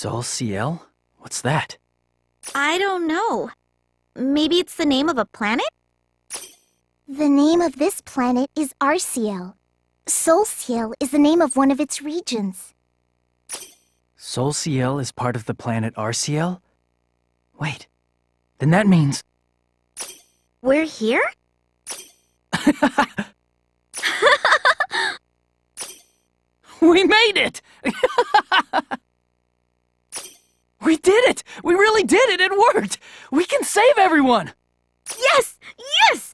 Sol Ciel? What's that? I don't know. Maybe it's the name of a planet? The name of this planet is Arciel. Sol Ciel is the name of one of its regions. Sol Ciel is part of the planet Arciel? Wait, then that means... We're here? We made it! We did it! We really did it! It worked! We can save everyone! Yes! Yes!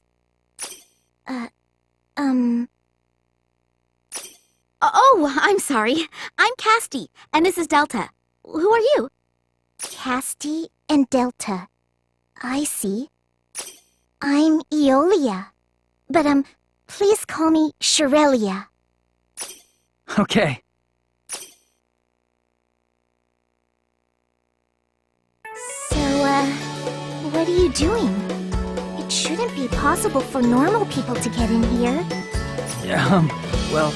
Oh, I'm sorry. I'm Casti, and this is Delta. Who are you? Casti and Delta. I see. I'm Eolia. But, please call me Shirelia. Okay. So, what are you doing? It shouldn't be possible for normal people to get in here. Well...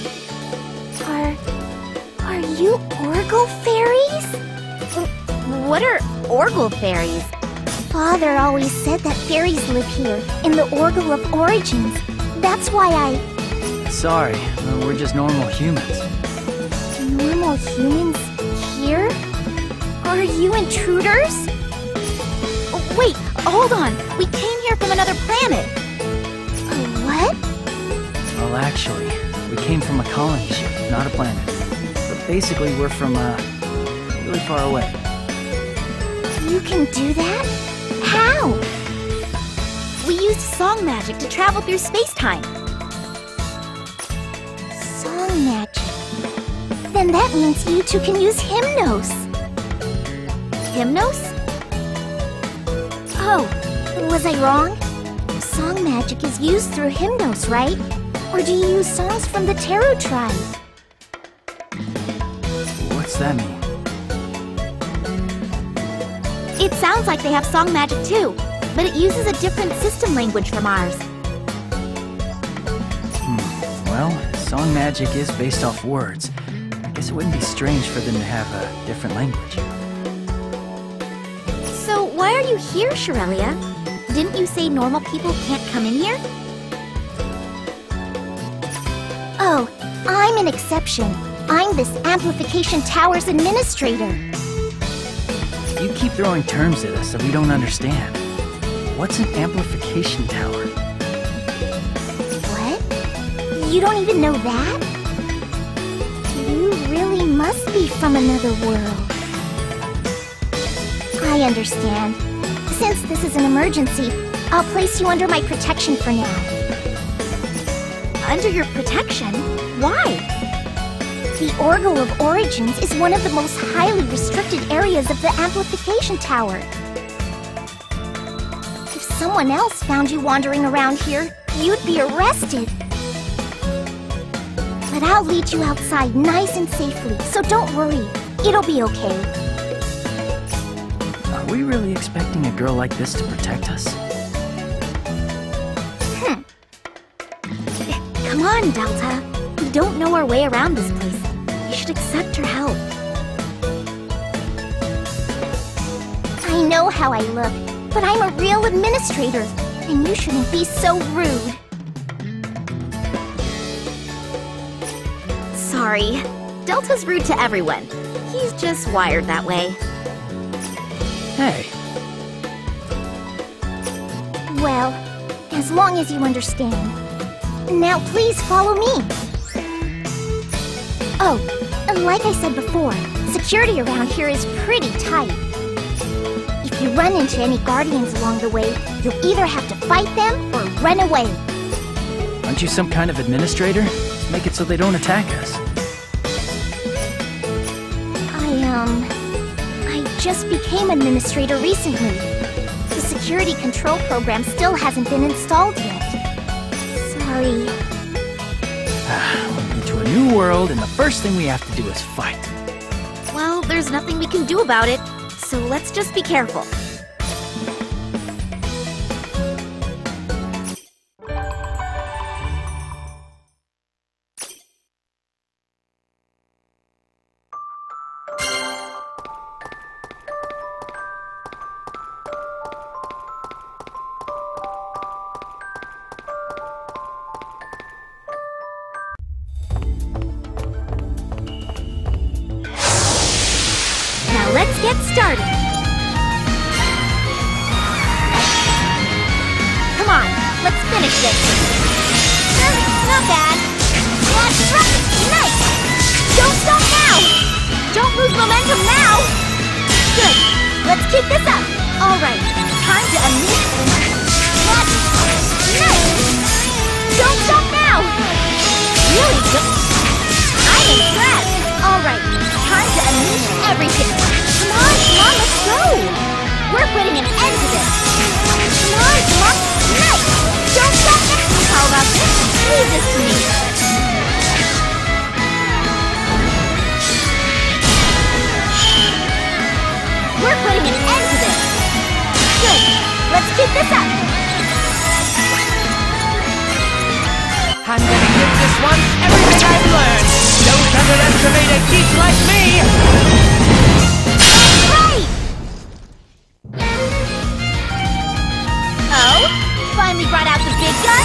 Are you Orgle fairies? What are Orgle fairies? Father always said that fairies live here, in the Orgle of Origins. That's why Sorry, we're just normal humans. Normal humans here? Are you intruders? Wait, hold on. We came here from another planet. What? Well, actually, we came from a colony ship, not a planet. But basically, we're from, really far away. You can do that? How? We used song magic to travel through space-time. Song magic? Then that means you two can use Hymnos. Hymnos? Oh, was I wrong? Song magic is used through Hymnos, right? Or do you use songs from the Tarot tribe? What's that mean? It sounds like they have song magic too, but it uses a different system language from ours. Well, song magic is based off words. I guess it wouldn't be strange for them to have a different language. So why are you here, Shirelia? Didn't you say normal people can't come in here? Oh, I'm an exception. I'm this Amplification Tower's administrator. You keep throwing terms at us that we don't understand. What's an amplification tower? What? You don't even know that? You really must be from another world. I understand. Since this is an emergency, I'll place you under my protection for now. Under your protection? Why? The Orgle of Origins is one of the most highly restricted areas of the Amplification Tower. If someone else found you wandering around here, you'd be arrested. But I'll lead you outside nice and safely, so don't worry. It'll be okay. Are we really expecting a girl like this to protect us? Come on, Delta. We don't know our way around this place. You should accept her help. I know how I look, but I'm a real administrator, and you shouldn't be so rude. Sorry. Delta's rude to everyone. He's just wired that way. Hey. Well, as long as you understand. Now please follow me. Oh, like I said before, security around here is pretty tight. If you run into any guardians along the way, you'll either have to fight them or run away. Aren't you some kind of administrator? Just make it so they don't attack us. I just became administrator recently. The security control program still hasn't been installed yet. Sorry. We're into a new world, and the first thing we have to do is fight. Well, there's nothing we can do about it, so let's just be careful. get started. Come on, let's finish this. Not bad. That's right. Nice. Don't stop now. Don't lose momentum now. Good. Let's keep this up. All right. Time to unleash. That's nice. Don't stop now. Really good. I'm impressed. All right. Time to unleash everything. Come on, let's go. We're putting an end to this. Come on. Nice. Don't stop now. How about this? Leave this to me. We're putting an end to this. Good. Let's keep this up. I'm gonna give this one everything I've learned. Don't underestimate a geek like me. That's right. Oh? Finally brought out the big gun?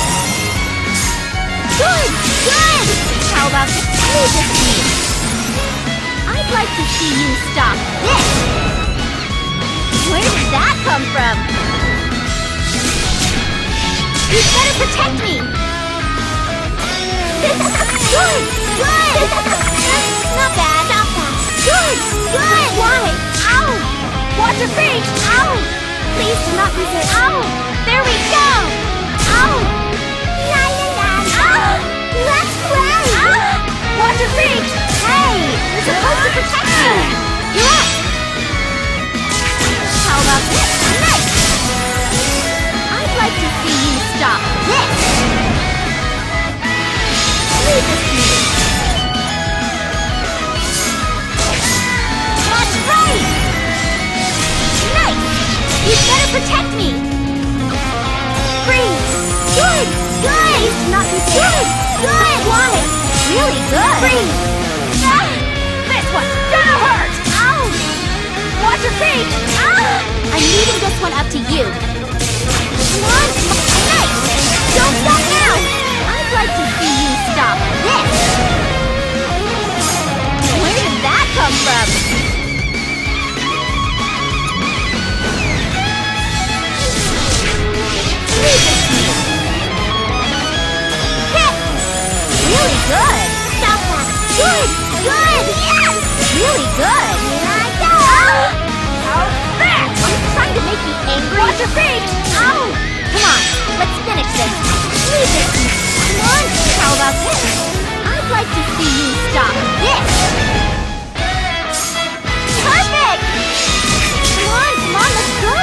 Good! Good! How about this? Leave this to me. I'd like to see you stop this. Where did that come from? You better protect me. Good! Good! Not bad. Not bad. Good! Good! Why? Ow! Watch your feet! Ow! Please do not lose it. Ow! There we go! Ow! La la la! Ow! Let's play! Watch your feet! Hey! We're supposed to protect you! You're up! How about this? Nice! I'd like to see you stop this! Leave this to me! That's right! Nice! You better protect me! Freeze! Good! Good! Please do not be good! Good! Why? Really good! Freeze! Ah! This one's gonna hurt! Ow! Watch your feet! Ah! I'm leaving this one up to you. Come on! Nice! Don't stop now! I'd like to see you stop this! Where did that come from? Leave this to me. Hit! Really good! Stop that! Good! Good! Yes! Really good! Here I go! Ow! That! Are you trying to make me angry? Watch your feet! Ow! Come on, let's finish this. Leave this to me. Come on! How about this? I'd like to see you stop this! Perfect! Come on, let's go!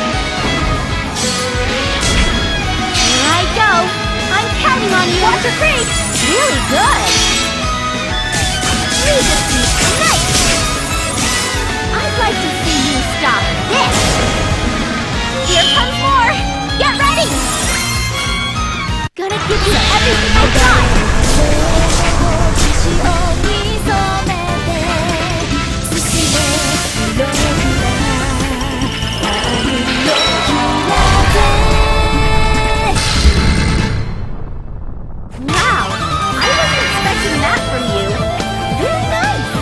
Here I go! I'm counting on you! Watch your feet! Really good! Leave this to me. Nice! I'd like to see you stop this! Here comes more! Get ready! Gonna give you everything I got! Wow! I wasn't expecting that from you! Very nice!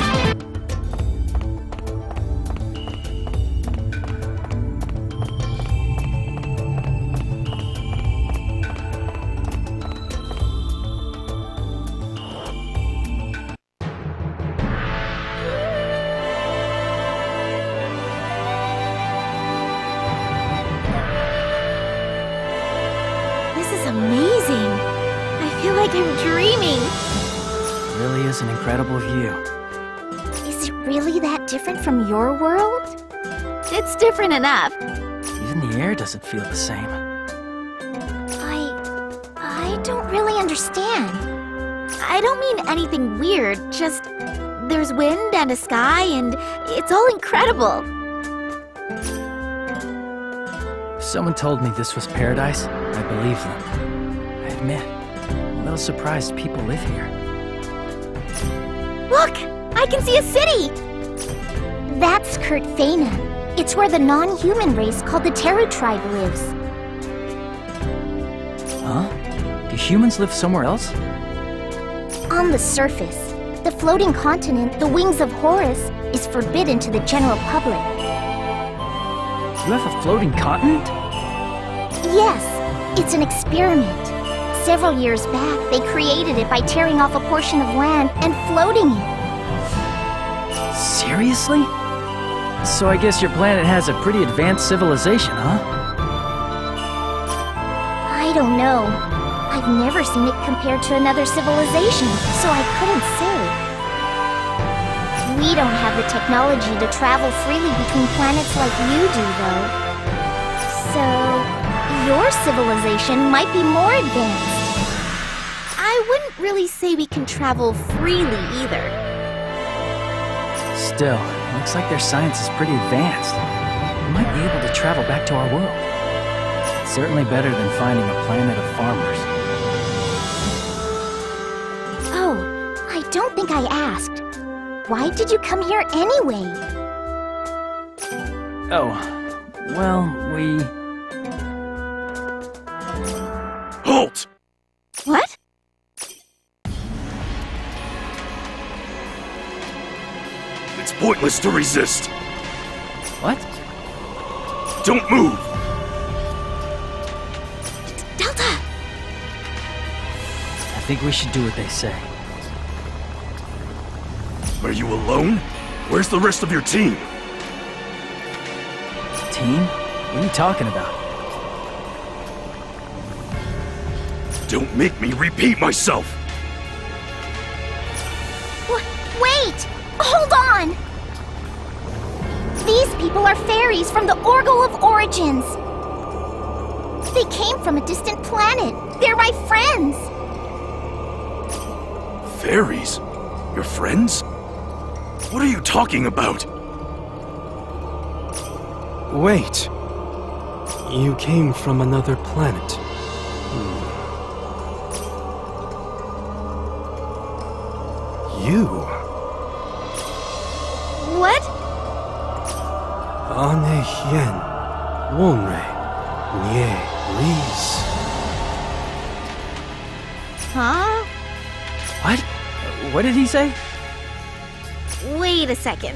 This is amazing! I feel like I'm dreaming! It really is an incredible view. Is it really that different from your world? It's different enough. Even the air doesn't feel the same. I don't really understand. I don't mean anything weird, just there's wind and a sky and it's all incredible. If someone told me this was paradise, I believe them. I admit, I'm a little surprised people live here. Look! I can see a city! That's Kurtfena. It's where the non-human race called the Teru tribe lives. Huh? Do humans live somewhere else? On the surface. The floating continent, the Wings of Horus, is forbidden to the general public. You have a floating continent? Yes, it's an experiment. Several years back, they created it by tearing off a portion of land and floating it. Seriously? So I guess your planet has a pretty advanced civilization, huh? I don't know. I've never seen it compared to another civilization, so I couldn't say. We don't have the technology to travel freely between planets like you do, though. So, your civilization might be more advanced. I wouldn't really say we can travel freely either. Still, it looks like their science is pretty advanced. We might be able to travel back to our world. It's certainly better than finding a planet of farmers. Oh, I don't think I asked. Why did you come here anyway? Oh, well, we... Halt! What? It's pointless to resist. What? Don't move! Delta! I think we should do what they say. Are you alone? Where's the rest of your team? Team? What are you talking about? Don't make me repeat myself! Wait! Hold on! These people are fairies from the Orgo of Origins. They came from a distant planet. They're my friends. Fairies? Your friends? What are you talking about? Wait. You came from another planet. You? What? Ane hien. Wonre. Nye. Reese. Huh? What? What did he say? Wait a second.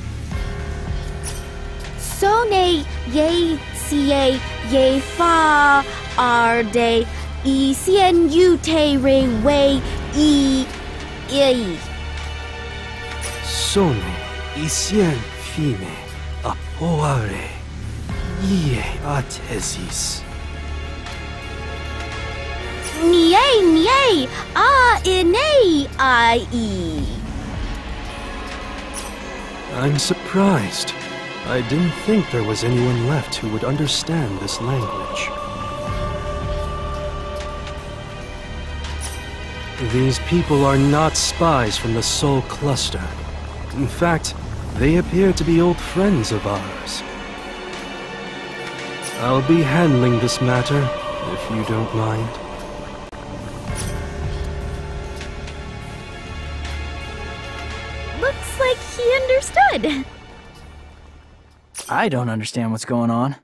Sone ye sie ye fa arde e sien yu te re wei e e. Sono. Isien fine. Apoare. Ie atesis. Nie a ine I e. I'm surprised. I didn't think there was anyone left who would understand this language. These people are not spies from the Sol Cluster. In fact, they appear to be old friends of ours. I'll be handling this matter, if you don't mind. Looks like he understood. I don't understand what's going on.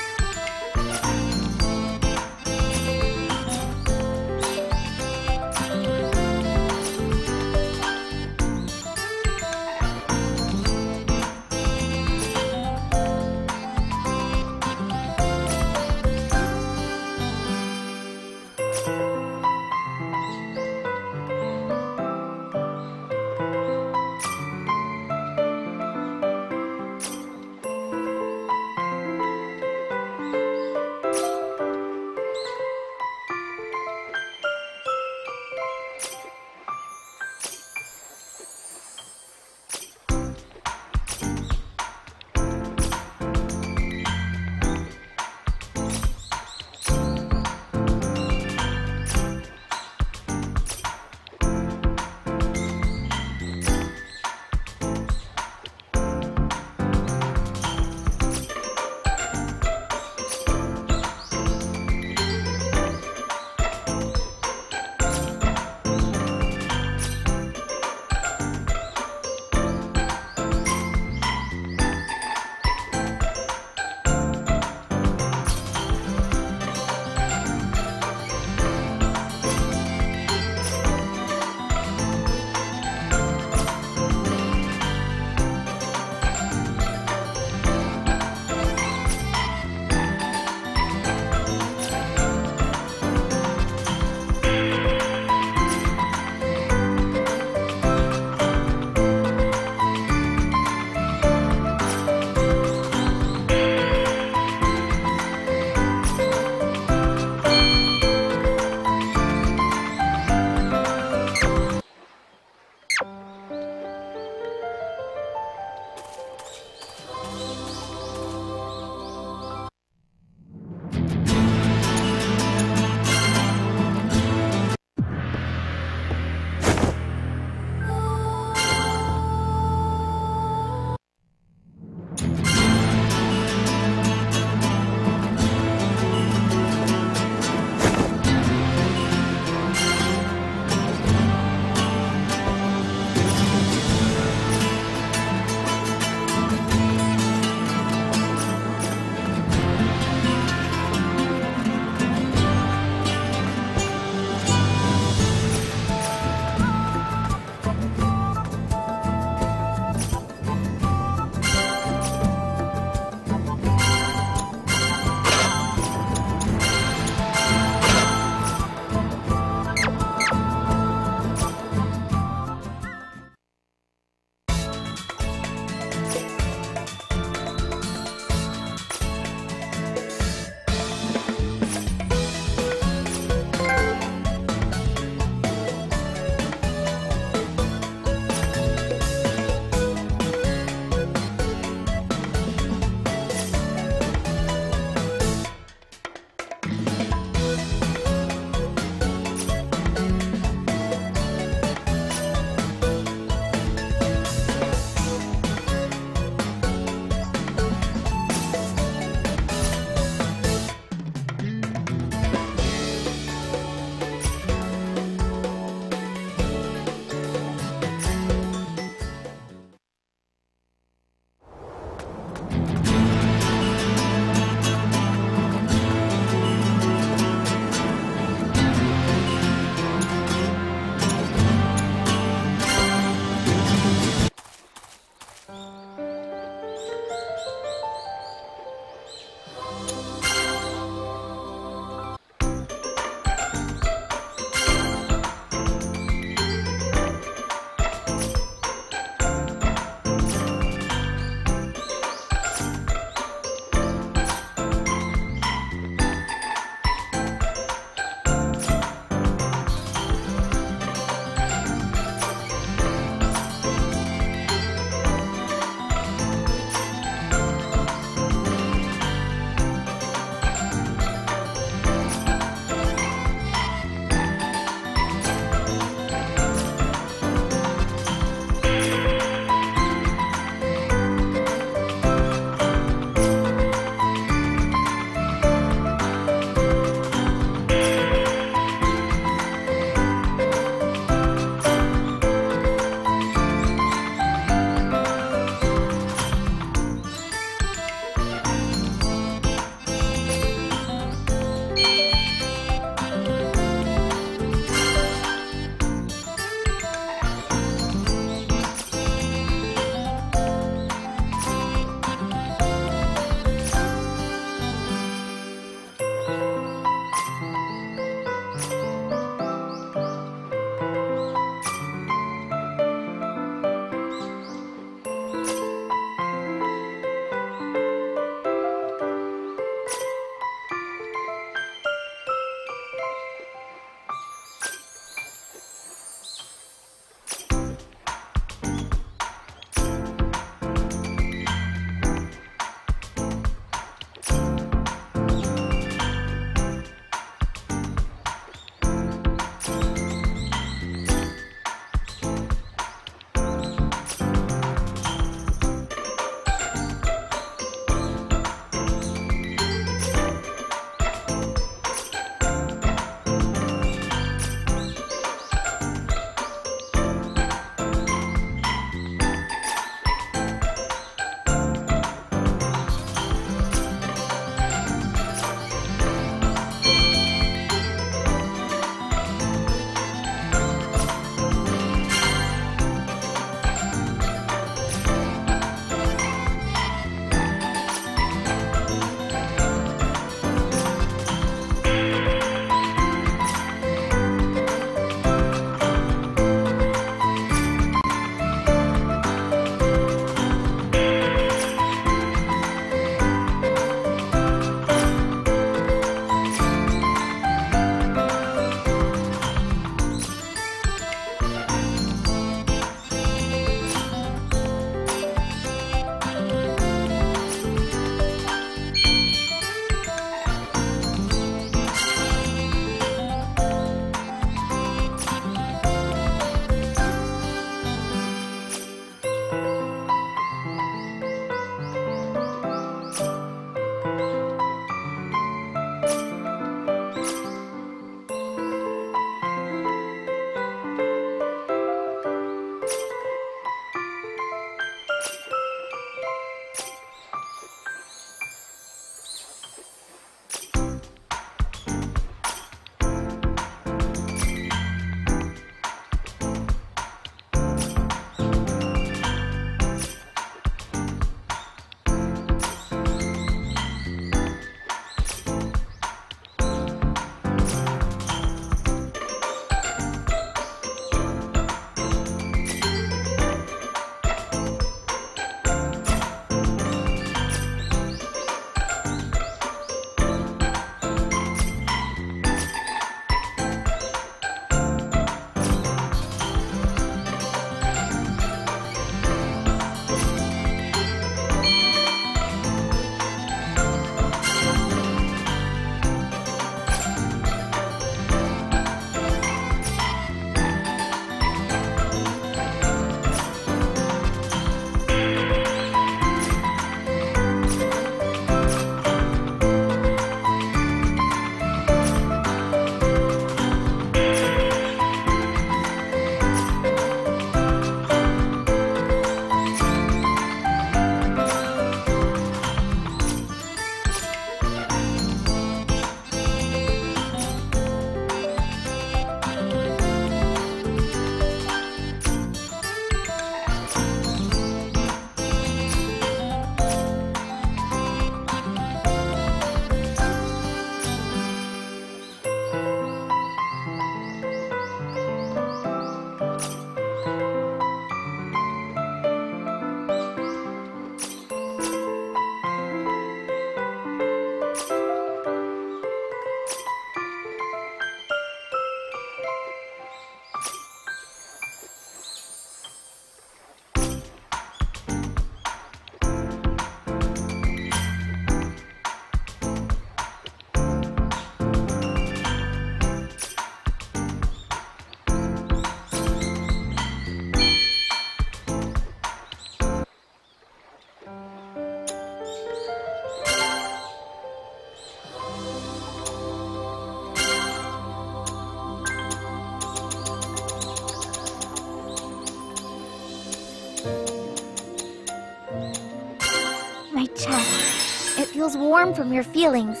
chest. It feels warm from your feelings.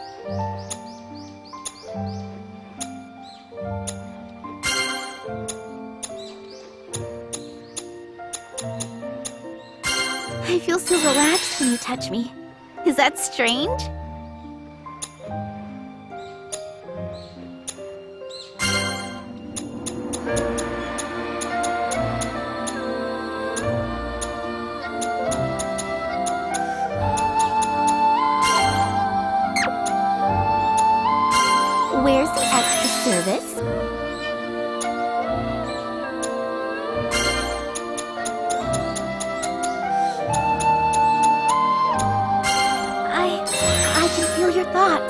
I feel so relaxed when you touch me. Is that strange? Where's the extra service? I can feel your thoughts.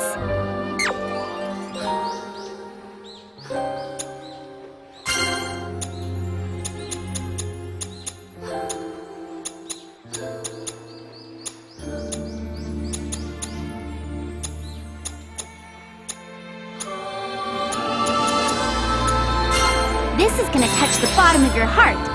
This is gonna touch the bottom of your heart.